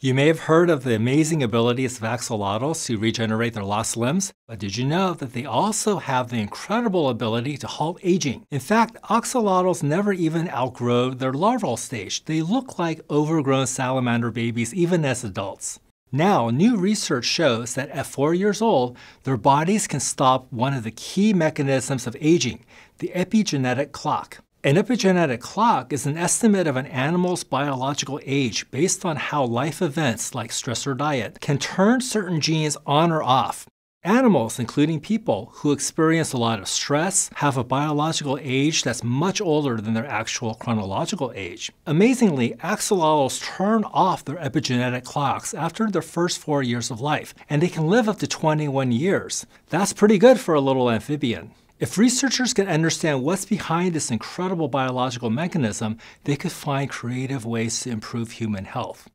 You may have heard of the amazing abilities of axolotls to regenerate their lost limbs, but did you know that they also have the incredible ability to halt aging? In fact, axolotls never even outgrow their larval stage. They look like overgrown salamander babies even as adults. Now, new research shows that at 4 years old, their bodies can stop one of the key mechanisms of aging, the epigenetic clock. An epigenetic clock is an estimate of an animal's biological age based on how life events like stress or diet can turn certain genes on or off. Animals, including people, who experience a lot of stress have a biological age that's much older than their actual chronological age. Amazingly, axolotls turn off their epigenetic clocks after their first 4 years of life, and they can live up to 21 years. That's pretty good for a little amphibian. If researchers can understand what's behind this incredible biological mechanism, they could find creative ways to improve human health.